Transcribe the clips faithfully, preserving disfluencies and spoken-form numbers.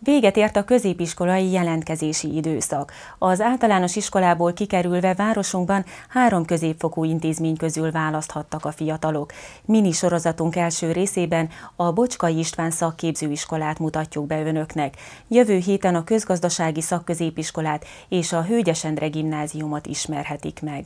Véget ért a középiskolai jelentkezési időszak. Az általános iskolából kikerülve városunkban három középfokú intézmény közül választhattak a fiatalok. Mini sorozatunk első részében a Bocskai István szakképzőiskolát mutatjuk be önöknek. Jövő héten a közgazdasági szakközépiskolát és a Hölgyes Endre gimnáziumot ismerhetik meg.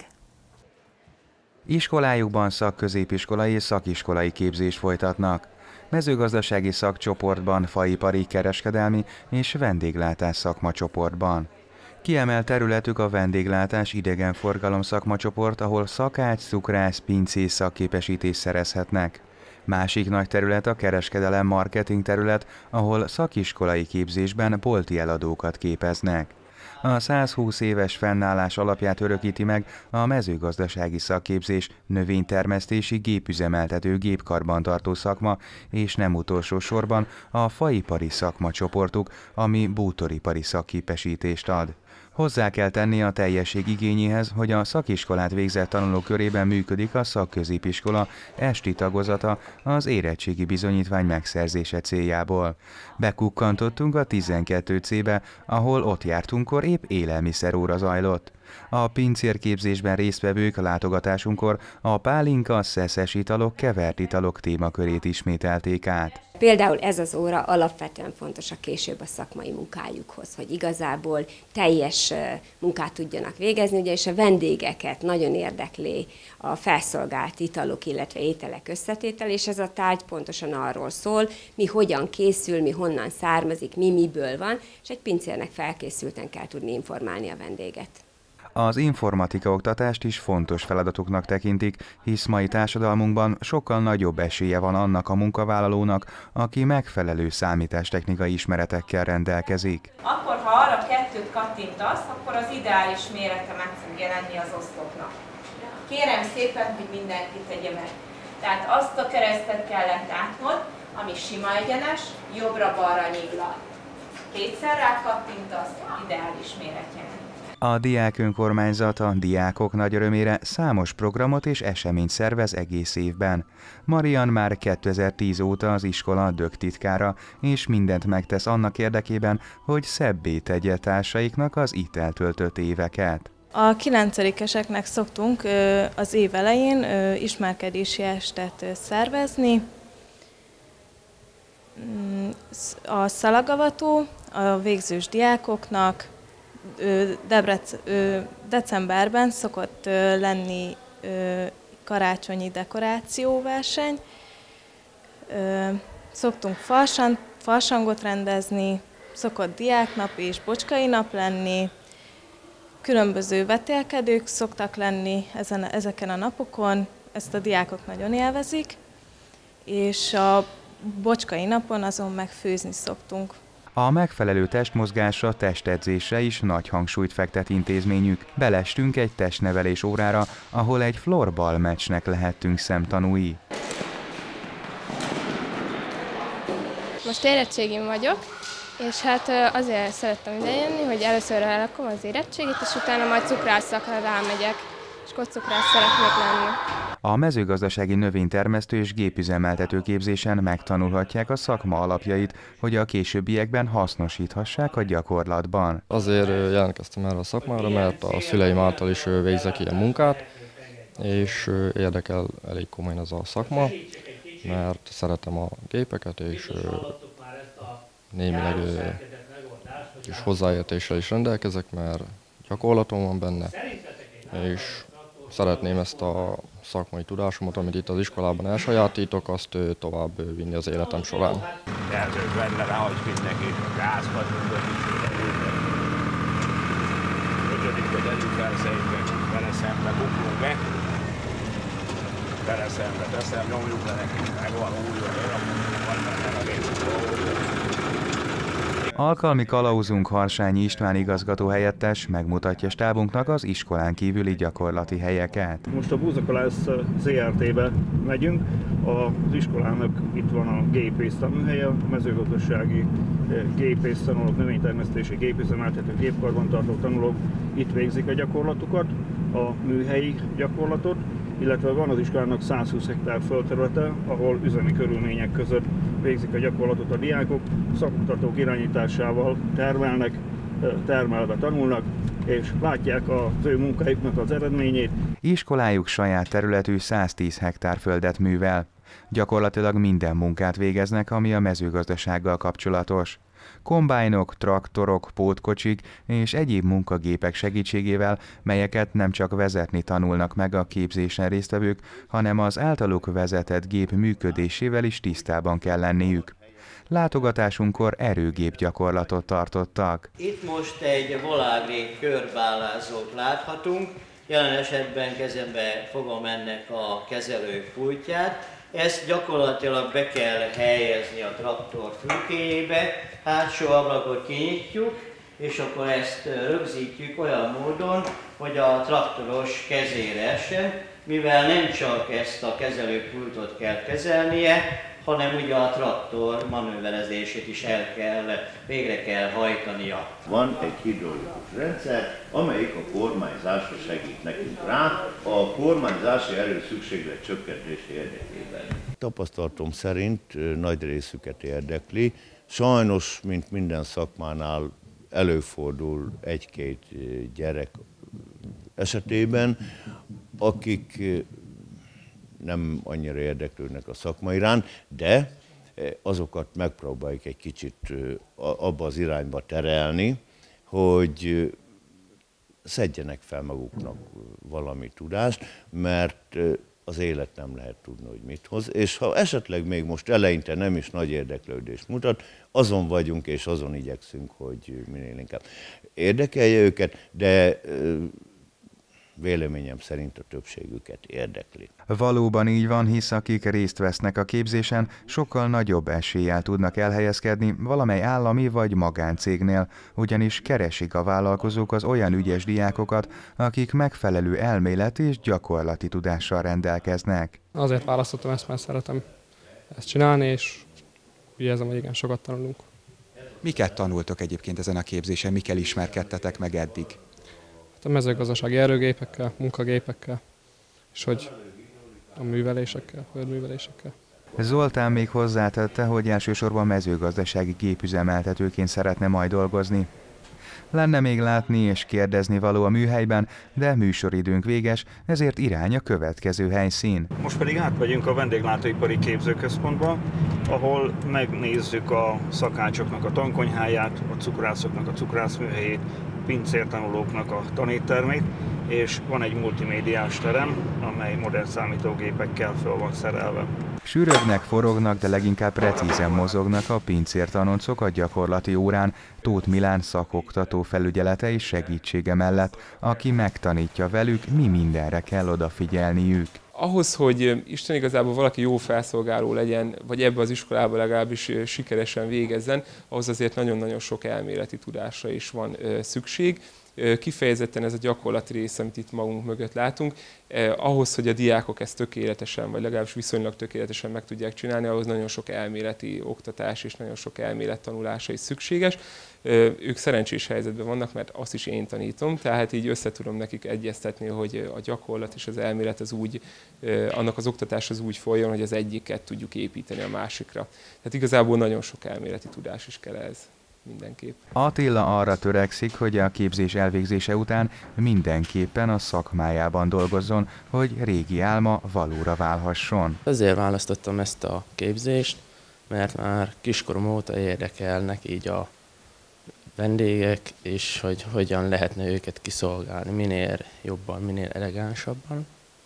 Iskolájukban szakközépiskolai és szakiskolai képzést folytatnak. Mezőgazdasági szakcsoportban, faipari, kereskedelmi és vendéglátás szakmacsoportban. Kiemelt területük a vendéglátás idegenforgalom szakmacsoport, ahol szakács, cukrász, pincész szakképesítést szerezhetnek. Másik nagy terület a kereskedelem marketing terület, ahol szakiskolai képzésben bolti eladókat képeznek. A százhúsz éves fennállás alapját örökíti meg a mezőgazdasági szakképzés, növénytermesztési, gépüzemeltető, gépkarbantartó szakma, és nem utolsó sorban a faipari szakmacsoportuk, ami bútoripari szakképesítést ad. Hozzá kell tenni a teljesség igényéhez, hogy a szakiskolát végzett tanulók körében működik a szakközépiskola esti tagozata az érettségi bizonyítvány megszerzése céljából. Bekukkantottunk a tizenkettő cé-be, ahol ott jártunkkor épp élelmiszeróra zajlott. A pincérképzésben résztvevők a látogatásunkkor a pálinka, szeszes italok, kevert italok témakörét ismételték át. Például ez az óra alapvetően fontos a később a szakmai munkájukhoz, hogy igazából teljes munkát tudjanak végezni, ugyanis a vendégeket nagyon érdekli a felszolgált italok, illetve ételek összetétel, és ez a tárgy pontosan arról szól, mi hogyan készül, mi honnan származik, mi miből van, és egy pincérnek felkészülten kell tudni informálni a vendéget. Az informatika oktatást is fontos feladatuknak tekintik, hisz mai társadalmunkban sokkal nagyobb esélye van annak a munkavállalónak, aki megfelelő számítástechnikai ismeretekkel rendelkezik. Akkor, ha arra kettőt kattintasz, akkor az ideális mérete meg fog jelenni az oszlopnak. Kérem szépen, hogy mindenki tegye meg. Tehát azt a keresztet kellett látnod, ami sima egyenes, jobbra-balra nyílad. Kétszer rá kattintasz, ideális méret jelent. A diák önkormányzat a diákok nagy örömére számos programot és eseményt szervez egész évben. Marian már kétezer-tíz óta az iskola dögtitkára, és mindent megtesz annak érdekében, hogy szebbé tegye társaiknak az itt eltöltött éveket. A kilencedikeseknek szoktunk az év elején ismerkedési estet szervezni. A szalagavató a végzős diákoknak Debrec, decemberben szokott lenni karácsonyi dekorációverseny. Szoktunk farsan, farsangot rendezni, szokott diáknap és bocskai nap lenni. Különböző vetélkedők szoktak lenni ezen, ezeken a napokon, ezt a diákok nagyon élvezik, és a bocskai napon azon meg főzni szoktunk. A megfelelő testmozgásra, testedzésre is nagy hangsúlyt fektet intézményük. Belestünk egy testnevelés órára, ahol egy florball meccsnek lehettünk szemtanúi. Most érettségin vagyok, és hát azért szerettem idejönni, hogy először elakom az érettségit, és utána majd cukrászakra rámegyek, és akkor cukrász szeretnék lenni. A mezőgazdasági növénytermesztő és gépüzemeltető képzésen megtanulhatják a szakma alapjait, hogy a későbbiekben hasznosíthassák a gyakorlatban. Azért jelentkeztem erre a szakmára, mert a szüleim által is végzek ilyen munkát, és érdekel elég komolyan ez a szakma, mert szeretem a gépeket, és némileg is hozzáértéssel is rendelkezek, mert gyakorlatom van benne, és szeretném ezt a szakmai tudásomat, amit itt az iskolában elsajátítok, azt tovább vinni az életem során. Elzők benne rá, hogy mindenki gázpadunk, ötödikbe tegyük fel szépen, vele szembe buklunk be, vele szembe teszem, nyomjuk le neki, megvan úgy, hogy olyan mondjuk, vagy benne a részt. Alkalmi kalauzunk Harsányi István igazgató-helyettes megmutatja stábunknak az iskolán kívüli gyakorlati helyeket. Most a Búzakalász zé er té-be megyünk, az iskolának itt van a gépész tanulhelye, a mezőgazdasági gépész tanulók, növénytermesztési gépüzemeltető, gépkarbantartó tanulók itt végzik a gyakorlatukat, a műhelyi gyakorlatot, illetve van az iskolának száz húsz hektár földterülete, ahol üzemi körülmények között végzik a gyakorlatot a diákok, szakoktatók irányításával termelnek, termelve tanulnak, és látják az ő munkájuknak az eredményét. Iskolájuk saját területű száztíz hektár földet művel. Gyakorlatilag minden munkát végeznek, ami a mezőgazdasággal kapcsolatos. Kombájnok, traktorok, pótkocsik és egyéb munkagépek segítségével, melyeket nem csak vezetni tanulnak meg a képzésen résztvevők, hanem az általuk vezetett gép működésével is tisztában kell lenniük. Látogatásunkkor erőgép gyakorlatot tartottak. Itt most egy volágrék körbálázót láthatunk, jelen esetben kezembe fogom ennek a kezelő pultját. Ezt gyakorlatilag be kell helyezni a traktor fülkéjébe, hátsó ablakot kinyitjuk, és akkor ezt rögzítjük olyan módon, hogy a traktoros kezére essen, mivel nem csak ezt a kezelőpultot kell kezelnie, hanem ugye a traktor manőverezését is el kell, végre kell hajtania. Van egy hidraulikus rendszer, amelyik a kormányzásra segít nekünk rá, a kormányzási erő szükséglet csökkentése érdekében. Tapasztalatom szerint nagy részüket érdekli. Sajnos, mint minden szakmánál előfordul egy-két gyerek esetében, akik nem annyira érdeklődnek a szakma iránt, de azokat megpróbáljuk egy kicsit abba az irányba terelni, hogy szedjenek fel maguknak valami tudást, mert az élet nem lehet tudni, hogy mit hoz. És ha esetleg még most eleinte nem is nagy érdeklődést mutat, azon vagyunk és azon igyekszünk, hogy minél inkább érdekelje őket, de véleményem szerint a többségüket érdekli. Valóban így van, hisz akik részt vesznek a képzésen, sokkal nagyobb eséllyel tudnak elhelyezkedni valamely állami vagy magáncégnél, ugyanis keresik a vállalkozók az olyan ügyes diákokat, akik megfelelő elméleti és gyakorlati tudással rendelkeznek. Azért választottam ezt, mert szeretem ezt csinálni, és úgy érzem, hogy igen, sokat tanulunk. Miket tanultok egyébként ezen a képzésen, mikkel ismerkedtetek meg eddig? A mezőgazdasági erőgépekkel, munkagépekkel, és hogy a művelésekkel, földművelésekkel. Zoltán még hozzátette, hogy elsősorban mezőgazdasági gépüzemeltetőként szeretne majd dolgozni. Lenne még látni és kérdezni való a műhelyben, de műsoridőnk véges, ezért irány a következő helyszín. Most pedig átmegyünk a vendéglátóipari képzőközpontba, ahol megnézzük a szakácsoknak a tankonyháját, a cukrászoknak a cukrászműhelyét, pincértanulóknak a tanéttermét, és van egy multimédiás terem, amely modern számítógépekkel föl van szerelve. Sűrögnek, forognak, de leginkább precízen mozognak a pincértanoncok a gyakorlati órán Tóth Milán szakoktató felügyelete és segítsége mellett, aki megtanítja velük, mi mindenre kell odafigyelniük. Ahhoz, hogy Isten igazából valaki jó felszolgáló legyen, vagy ebbe az iskolában legalábbis sikeresen végezzen, ahhoz azért nagyon-nagyon sok elméleti tudásra is van szükség. Kifejezetten ez a gyakorlati rész, amit itt magunk mögött látunk, ahhoz, hogy a diákok ezt tökéletesen, vagy legalábbis viszonylag tökéletesen meg tudják csinálni, ahhoz nagyon sok elméleti oktatás és nagyon sok elmélettanulása is szükséges. Ők szerencsés helyzetben vannak, mert azt is én tanítom, tehát így össze tudom nekik egyeztetni, hogy a gyakorlat és az elmélet az úgy, annak az oktatás az úgy folyjon, hogy az egyiket tudjuk építeni a másikra. Tehát igazából nagyon sok elméleti tudás is kell ez. Mindenképp. Attila arra törekszik, hogy a képzés elvégzése után mindenképpen a szakmájában dolgozzon, hogy régi álma valóra válhasson. Azért választottam ezt a képzést, mert már kiskorom óta érdekelnek így a vendégek, és hogy hogyan lehetne őket kiszolgálni minél jobban, minél elegánsabban.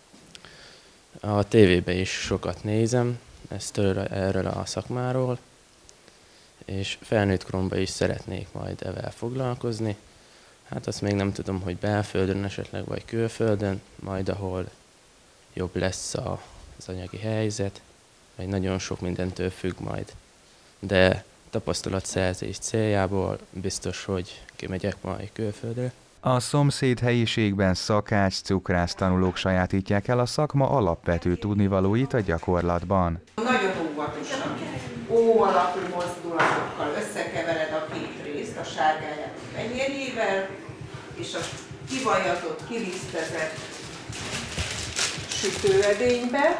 A tévében is sokat nézem ezt erről a szakmáról, és felnőtt koromban is szeretnék majd ezzel foglalkozni. Hát azt még nem tudom, hogy belföldön esetleg, vagy külföldön, majd ahol jobb lesz a, az anyagi helyzet, vagy nagyon sok mindentől függ majd. De tapasztalatszerzés céljából biztos, hogy kimegyek majd külföldre. A szomszéd helyiségben szakács, cukrász tanulók sajátítják el a szakma alapvető tudnivalóit a gyakorlatban. Nagyon óvatosan, ó alakú mozdulatokkal összekevered a két részt, a sárgáját a fenyérjével, és a kivajatott, kilisztezett sütőedénybe,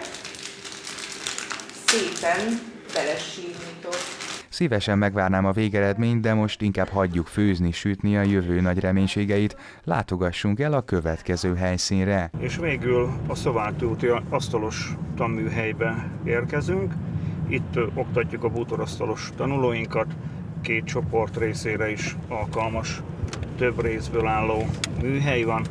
szépen belesímított. Szívesen megvárnám a végeredményt, de most inkább hagyjuk főzni, sütni a jövő nagy reménységeit, látogassunk el a következő helyszínre. És végül a Szováti úti asztalos tanműhelybe érkezünk. Itt oktatjuk a bútorasztalos tanulóinkat, két csoport részére is alkalmas, több részből álló műhely van.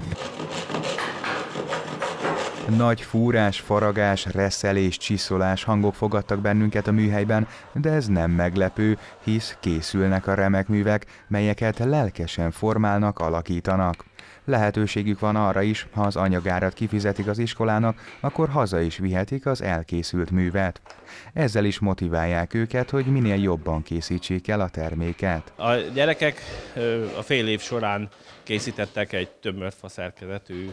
Nagy fúrás, faragás, reszelés, csiszolás hangok fogadtak bennünket a műhelyben, de ez nem meglepő, hisz készülnek a remek művek, melyeket lelkesen formálnak, alakítanak. Lehetőségük van arra is, ha az anyagárat kifizetik az iskolának, akkor haza is vihetik az elkészült művet. Ezzel is motiválják őket, hogy minél jobban készítsék el a terméket. A gyerekek a fél év során készítettek egy többmörfa szerkezetű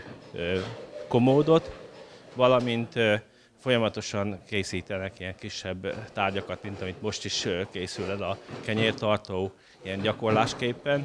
komódot, valamint folyamatosan készítenek ilyen kisebb tárgyakat, mint amit most is készül ez a kenyértartó, ilyen gyakorlásképpen,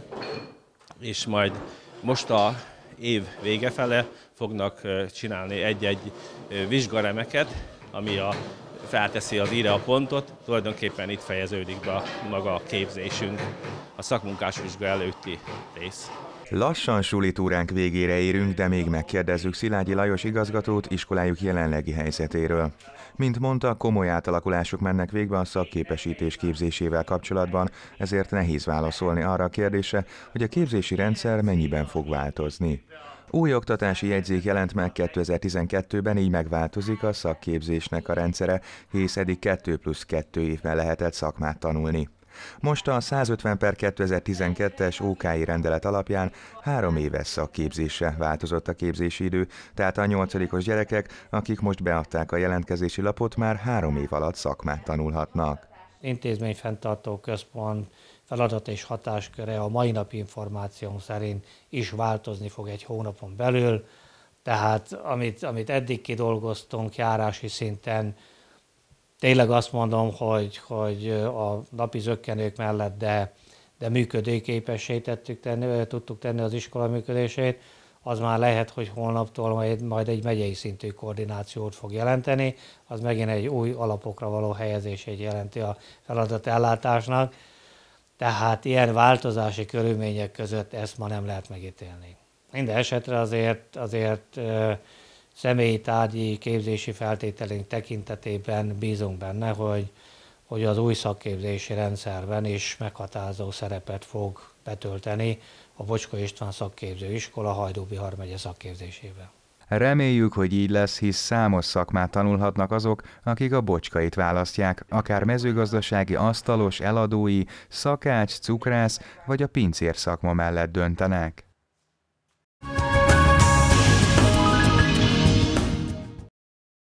és majd most a év vége fele fognak csinálni egy-egy vizsgaremeket, ami a, felteszi az íre a pontot, tulajdonképpen itt fejeződik be a maga a képzésünk, a szakmunkás vizsga előtti rész. Lassan sulitúránk végére érünk, de még megkérdezzük Szilágyi Lajos igazgatót iskolájuk jelenlegi helyzetéről. Mint mondta, komoly átalakulások mennek végbe a szakképesítés képzésével kapcsolatban, ezért nehéz válaszolni arra a kérdésre, hogy a képzési rendszer mennyiben fog változni. Új oktatási jegyzék jelent meg kétezer-tizenkettőben, így megváltozik a szakképzésnek a rendszere, hisz eddig kettő plusz kettő évben lehetett szakmát tanulni. Most a százötven per kétezer-tizenkettes ó ká i rendelet alapján három éves szakképzésre változott a képzési idő, tehát a nyolcadikos gyerekek, akik most beadták a jelentkezési lapot, már három év alatt szakmát tanulhatnak. Intézményfenntartó központ feladat és hatásköre a mai napi információnk szerint is változni fog egy hónapon belül, tehát amit, amit eddig kidolgoztunk járási szinten, tényleg azt mondom, hogy, hogy a napi zökkenők mellett, de, de működőképessé tettük tenni, tudtuk tenni az iskola működését, az már lehet, hogy holnaptól majd, majd egy megyei szintű koordinációt fog jelenteni, az megint egy új alapokra való helyezését jelenti a feladatellátásnak, tehát ilyen változási körülmények között ezt ma nem lehet megítélni. Minden esetre azért, azért személyi tárgyi képzési feltételünk tekintetében bízunk benne, hogy, hogy az új szakképzési rendszerben is meghatározó szerepet fog betölteni a Bocskor István Szakképző Iskola Hajdú-Bihar megye szakképzésében. Reméljük, hogy így lesz, hisz számos szakmát tanulhatnak azok, akik a Bocskait választják, akár mezőgazdasági asztalos, eladói, szakács, cukrász vagy a pincér szakma mellett döntenek.